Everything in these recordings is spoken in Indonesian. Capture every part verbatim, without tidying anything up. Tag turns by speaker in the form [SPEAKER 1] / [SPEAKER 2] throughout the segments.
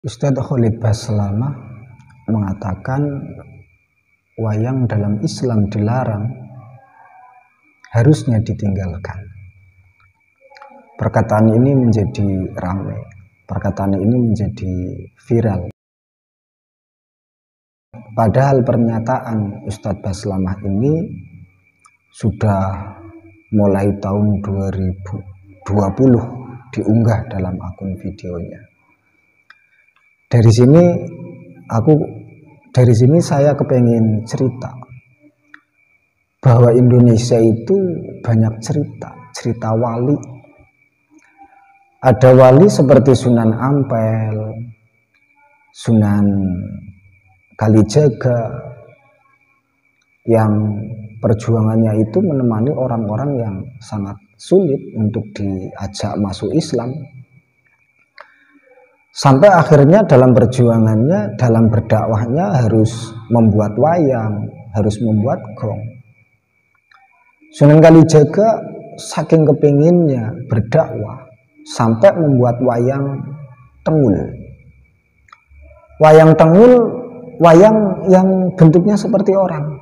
[SPEAKER 1] Ustadz Khalid Baslama mengatakan wayang dalam Islam dilarang, harusnya ditinggalkan. Perkataan ini menjadi ramai, perkataan ini menjadi viral. Padahal pernyataan Ustadz Baslama ini sudah mulai tahun dua ribu dua puluh diunggah dalam akun videonya. Dari sini aku dari sini saya kepengen cerita bahwa Indonesia itu banyak cerita, cerita wali. Ada wali seperti Sunan Ampel, Sunan Kalijaga, yang perjuangannya itu menemani orang-orang yang sangat sulit untuk diajak masuk Islam. Sampai akhirnya dalam perjuangannya, dalam berdakwahnya harus membuat wayang, harus membuat gong. Sunan Kalijaga saking kepinginnya berdakwah sampai membuat wayang tengul. Wayang tengul, wayang yang bentuknya seperti orang.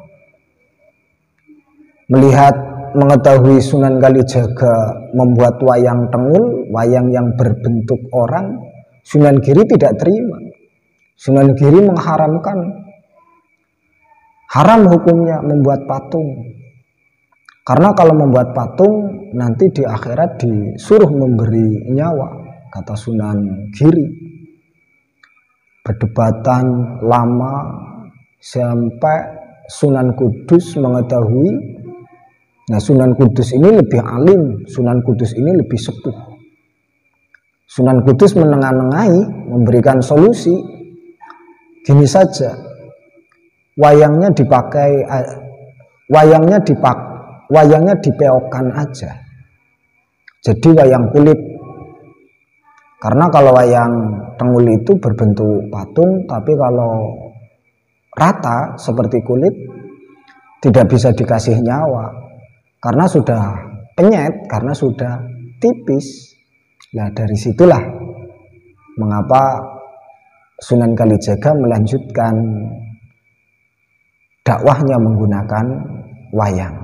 [SPEAKER 1] Melihat, mengetahui Sunan Kalijaga membuat wayang tengul, wayang yang berbentuk orang, Sunan Giri tidak terima. Sunan Giri mengharamkan. Haram hukumnya membuat patung. Karena kalau membuat patung nanti di akhirat disuruh memberi nyawa, kata Sunan Giri. Perdebatan lama sampai Sunan Kudus mengetahui. Nah, Sunan Kudus ini lebih alim, Sunan Kudus ini lebih sepuh. Sunan Kudus menengah-nengahi, memberikan solusi. Gini saja, wayangnya dipakai, wayangnya dipak, wayangnya dipeokan aja. Jadi wayang kulit. Karena kalau wayang tengul itu berbentuk patung, tapi kalau rata seperti kulit tidak bisa dikasih nyawa. Karena sudah penyet, karena sudah tipis. Nah, dari situlah mengapa Sunan Kalijaga melanjutkan dakwahnya menggunakan wayang.